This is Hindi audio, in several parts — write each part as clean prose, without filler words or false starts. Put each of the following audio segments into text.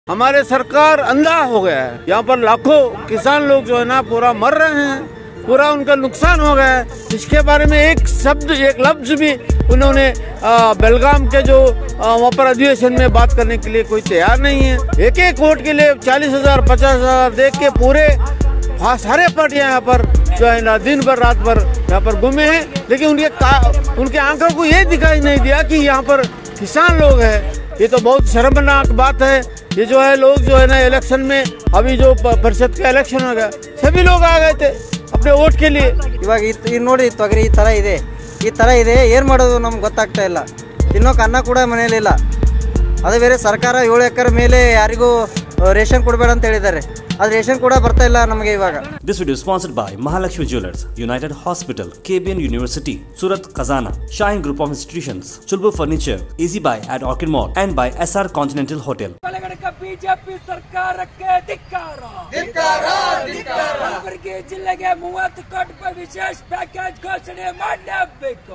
हमारे सरकार अंधा हो गया है। यहाँ पर लाखों किसान लोग जो है ना पूरा मर रहे हैं, पूरा उनका नुकसान हो गया है। इसके बारे में एक शब्द एक लफ्ज भी उन्होंने बेलगाम के जो वहाँ पर अधिवेशन में बात करने के लिए कोई तैयार नहीं है। एक एक वोट के लिए 40,000 50,000 देख के पूरे सारे पार्टियां यहाँ पर जो है ना दिन भर रात भर यहाँ पर घूमे हैं, लेकिन उनके आंखों को ये दिखाई नहीं दिया कि यहाँ पर किसान लोग हैं। ये तो बहुत शर्मनाक बात है। ये जो है लोग जो है ना इलेक्शन में अभी जो परिषद का इलेक्शन हो गया, सभी लोग आ गए थे अपने वोट के लिए। इवाग नोड़ी ತೊಗರಿ ಈ ತರ ಇದೆ ಏನು ಮಾಡೋದು ನಮ್ಗೆ ಗೊತ್ತಾಗ್ತಾ ಇಲ್ಲ। ತಿನ್ನೋಕೆ ಅನ್ನ ಕೂಡ ಮನೆಯಲ್ಲಿ ಇಲ್ಲ। ಅದು ಬೇರೆ ಸರ್ಕಾರ 7 ಎಕರೆ ಮೇಲೆ ಯಾರಿಗೂ ರೇಷನ್ ಕೊಡಬೇಡ ಅಂತ ಹೇಳಿದ್ದಾರೆ, ಅದು ರೇಷನ್ ಕೂಡ ಬರ್ತಾ ಇಲ್ಲ ನಮಗೆ ಇವಾಗ। This video is sponsored by Mahalakshmi Jewelers, United Hospital, KBN University, Surat Khazana, Shine Group of Institutions, Chulbur Furniture, Easy Buy at Orchid Mall and by SR Continental Hotel. BJP ಸರ್ಕಾರಕ್ಕೆ ಧಿಕ್ಕಾರ ಕಲಬುರಗಿ ಜಿಲ್ಲೆಗೆ 30 ಕೋಟಿ ರೂಪಾಯಿ ವಿಶೇಷ ಪ್ಯಾಕೇಜ್ ಘೋಷಣೆ ಮಾಡಲೇಬೇಕು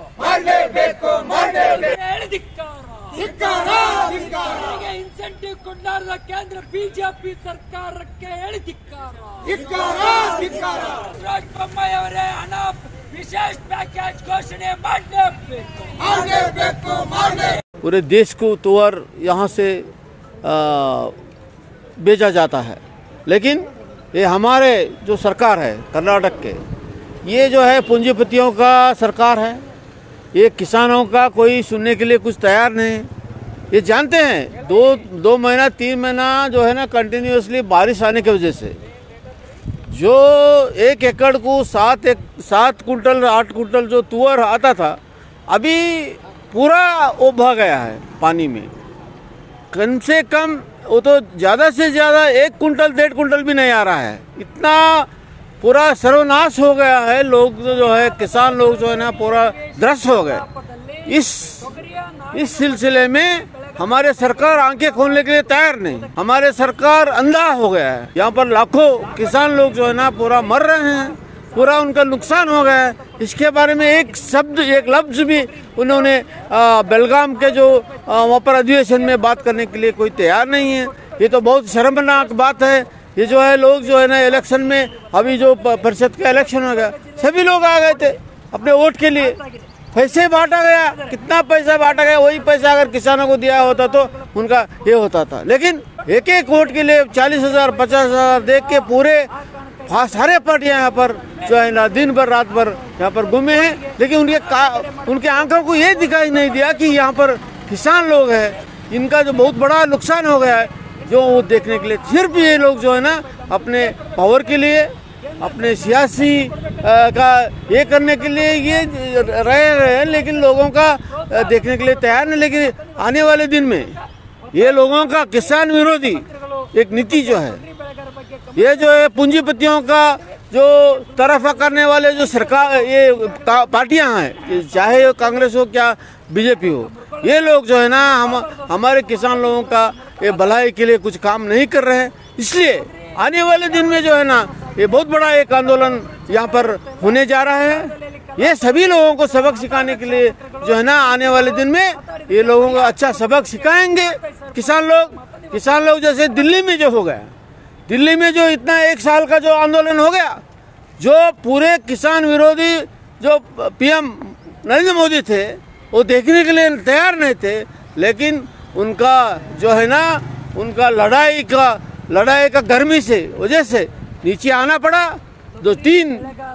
ಇನ್ಸೆಂಟಿವ್ ಕೊಡಲಾರದ ಕೇಂದ್ರ ಬಿಜೆಪಿ ಸರ್ಕಾರಕ್ಕೆ ಹೇಳಿ ಧಿಕ್ಕಾರ। ಬೊಮ್ಮಾಯಿ ಅವರೇ ಹಣ विशेष पैकेज घोषणा पूरे देश को तुअर यहाँ से बेचा जाता है, लेकिन ये हमारे जो सरकार है कर्नाटक के, ये जो है पूंजीपतियों का सरकार है। ये किसानों का कोई सुनने के लिए कुछ तैयार नहीं। ये जानते हैं दो महीना 3 महीना जो है ना कंटिन्यूसली बारिश आने की वजह से जो 1 एकड़ को 7 कुंटल 8 कुंटल जो तुअर आता था, अभी पूरा वो बह गया है पानी में। कम से कम वो तो ज़्यादा से ज़्यादा 1 कुंटल 1.5 कुंटल भी नहीं आ रहा है। इतना पूरा सर्वनाश हो गया है। लोग जो है किसान लोग जो है ना पूरा ध्वस्त हो गए। इस सिलसिले में हमारे सरकार आंखें खोलने के लिए तैयार नहीं। हमारे सरकार अंधा हो गया है। यहाँ पर लाखों किसान लोग जो है ना पूरा मर रहे हैं, पूरा उनका नुकसान हो गया है। इसके बारे में एक शब्द एक लफ्ज भी उन्होंने बेलगाम के जो वहाँ पर अधिवेशन में बात करने के लिए कोई तैयार नहीं है। ये तो बहुत शर्मनाक बात है। ये जो है लोग जो है ना इलेक्शन में अभी जो परिषद का इलेक्शन हो गया, सभी लोग आ गए थे अपने वोट के लिए। पैसे बांटा गया, कितना पैसा बांटा गया, वही पैसा अगर किसानों को दिया होता तो उनका ये होता था। लेकिन एक एक वोट के लिए 40,000 50,000 देख के पूरे सारे पार्टियां यहाँ पर जो है ना दिन भर रात भर यहाँ पर घूमे हैं, लेकिन उनके आंखों को ये दिखाई नहीं दिया कि यहाँ पर किसान लोग हैं, इनका जो बहुत बड़ा नुकसान हो गया है, जो वो देखने के लिए सिर्फ ये लोग जो है ना अपने पावर के लिए, अपने सियासी का ये करने के लिए ये रहे हैं, लेकिन लोगों का देखने के लिए तैयार नहीं। लेकिन आने वाले दिन में ये लोगों का किसान विरोधी एक नीति जो है, ये जो है पूंजीपतियों का जो तरफा करने वाले जो सरकार ये पार्टियां हैं, चाहे कांग्रेस हो क्या बीजेपी हो, ये लोग जो है ना हमारे किसान लोगों का ये भलाई के लिए कुछ काम नहीं कर रहे हैं। इसलिए आने वाले दिन में जो है ना ये बहुत बड़ा एक आंदोलन यहाँ पर होने जा रहा है। ये सभी लोगों को सबक सिखाने के लिए जो है ना आने वाले दिन में ये लोगों को अच्छा सबक सिखाएंगे किसान लोग। जैसे दिल्ली में जो हो गया, दिल्ली में जो इतना 1 साल का जो आंदोलन हो गया, जो पूरे किसान विरोधी जो पीएम नरेंद्र मोदी थे वो देखने के लिए तैयार नहीं थे, लेकिन उनका जो है ना उनका लड़ाई का गर्मी से वजह से नीचे आना पड़ा। 2-3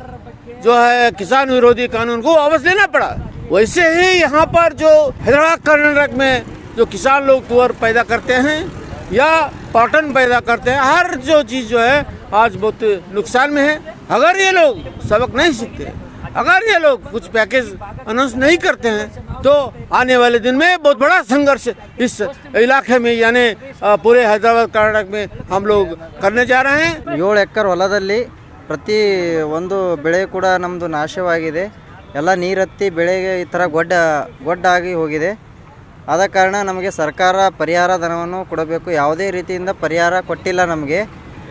जो है किसान विरोधी कानून को वापस लेना पड़ा। वैसे ही यहाँ पर जो हैदराबाद कर्नाटक में जो किसान लोग तुअर पैदा करते हैं या कॉटन पैदा करते हैं, हर जो चीज़ जो है आज बहुत नुकसान में है। अगर ये लोग सबक नहीं सीखते, अगर ये लोग कुछ पैकेज अनाउंस नहीं करते हैं, तो आने वाले दिन में बहुत बड़ा संघर्ष इस इलाके में यानी पूरे हैदराबाद कर्नाटक में हम लोग करने जा रहे हैं। 7 ಎಕರೆ ಹೊಲದಲ್ಲಿ ಪ್ರತಿ ಒಂದು ಬೆಳೆ ಕೂಡ ನಮ್ಮದು ನಾಶವಾಗಿದೆ। ಎಲ್ಲ ನೀರತ್ತಿ ಬೆಳೆಗೆ ಈ ಥರ ಗೊಡ್ಡಾಗಿ ಹೋಗಿದೆ। ಆದ ಕಾರಣ ನಮಗೆ ಸರ್ಕಾರ ಪರಿಹಾರ ಧನವನ್ನು ಕೊಡಬೇಕು। ಯಾವುದೇ ರೀತಿಯಿಂದ ಪರಿಹಾರ ಕೊಟ್ಟಿಲ್ಲ ನಮಗೆ,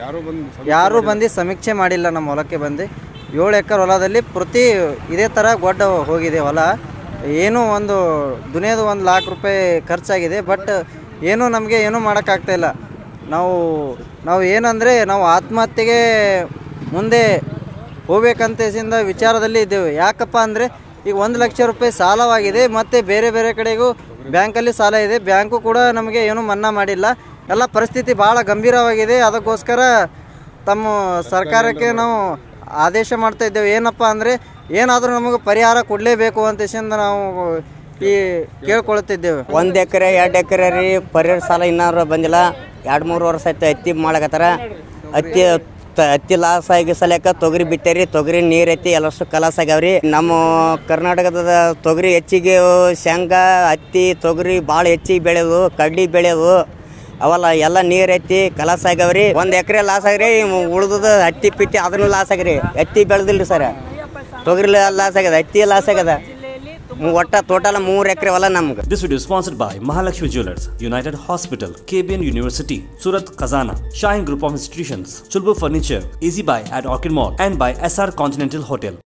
ಯಾರು ಬಂದು ಸಮೀಕ್ಷೆ ಮಾಡಿಲ್ಲ ನಮ್ಮ ಹೊಲಕ್ಕೆ ಬಂದು। 7 ಎಕರೆ ಹೊಲದಲ್ಲಿ ಪ್ರತಿ ಇದೇ ಥರ ಗೊಡ್ಡ ಹೋಗಿದೆ ಹೊಲ। ಏನೂ ಒಂದು ದುನಿಯಾದ 1 ಲಕ್ಷ ರೂಪಾಯಿ ಖರ್ಚಾಗಿದೆ, ಬಟ್ ಏನೂ ನಮಗೆ ಏನೂ ಮಾಡೋಕ್ಕಾಗ್ತಾಯಿಲ್ಲ। ನಾವು ಏನಂದರೆ ನಾವು ಆತ್ಮಹತ್ಯೆಗೆ ಮುಂದೆ ಹೋಗ್ಬೇಕಂತೇಸಿಂದ ವಿಚಾರದಲ್ಲಿ ಇದ್ದೇವೆ. ಯಾಕಪ್ಪ ಅಂದರೆ ಈಗ 1 ಲಕ್ಷ ರೂಪಾಯಿ ಸಾಲವಾಗಿದೆ, ಮತ್ತು ಬೇರೆ ಬೇರೆ ಕಡೆಗೂ ಬ್ಯಾಂಕಲ್ಲಿ ಸಾಲ ಇದೆ. ಬ್ಯಾಂಕು ಕೂಡ ನಮಗೆ ಏನೂ ಮನ್ನಾ ಮಾಡಿಲ್ಲ. ಎಲ್ಲ ಪರಿಸ್ಥಿತಿ ಭಾಳ ಗಂಭೀರವಾಗಿದೆ. ಅದಕ್ಕೋಸ್ಕರ ತಮ್ಮ ಸರ್ಕಾರಕ್ಕೆ ನಾವು ಆದೇಶ ಮಾಡ್ತಾ ಇದ್ದೇವೆ. ಏನಪ್ಪ ಅಂದರೆ ಏನಾದರೂ ನಮಗೆ ಪರಿಹಾರ ಕೊಡಲೇಬೇಕು ಅಂತೇಸಿಂದ ನಾವು ಈ ಕೇಳ್ಕೊಳ್ತಿದ್ದೇವೆ. 1 ಎಕರೆ 2 ಎಕರೆ ರೀ ಪರಿಹಾರ ಸಾಲ ಇನ್ನೂ ಬಂದಿಲ್ಲ. 2-3 ವರ್ಷ ಆಯ್ತು ಹತ್ತಿ ಮಾಡಕತ್ತಾರ. ಹತ್ತಿ ಲಾಸ್ ಆಗಿ ಸಲಕ ತೊಗರಿ ಬಿತ್ತೇರಿ. ತೊಗರಿ ನೀರು ಐತಿ ಎಲ್ಲಷ್ಟು ಕಲಾಸ್ ಆಗ್ಯಾವ್ರಿ. ನಮ್ಮ ಕರ್ನಾಟಕದ ತೊಗರಿ ಹೆಚ್ಚಿಗೆ ಶೇಂಗಾ ಹತ್ತಿ ತೊಗರಿ ಭಾಳ ಹೆಚ್ಚಿಗೆ ಬೆಳೆಯೋದು, ಕಡ್ಲಿ ಬೆಳೆಯೋದು ಅವಲ್ಲ ಎಲ್ಲ ನೀರು ಐತಿ ಕಲಾಸ್ ಆಗ್ಯಾವ್ರಿ. 1 ಎಕರೆ ಲಾಸ್ ಆಗ್ರಿ. ಉಳ್ದದ ಹತ್ತಿ ಪಿತ್ತಿ ಅದನ್ನು ಲಾಸ್ ಆಗ್ರಿ. ಹತ್ತಿ ಬೆಳೆದಿಲ್ಲ ಸರ್, ತೊಗರಿ ಲಾಸ್ ಆಗ್ಯದ, ಹತ್ತಿ ಲಾಸ್ ಆಗ್ಯದ. ಒಟ್ಟ ಟೋಟಲ್ 3 ಎಕರೆ ಹೊಲ ನಮ್ಗೆ. This video is sponsored by Mahalakshmi Jewelers, United Hospital, KBN University, Surat Khazana, Shine Group of Institutions, Chulbur Furniture, Easy Buy at Orchid Mall, and by SR Continental Hotel.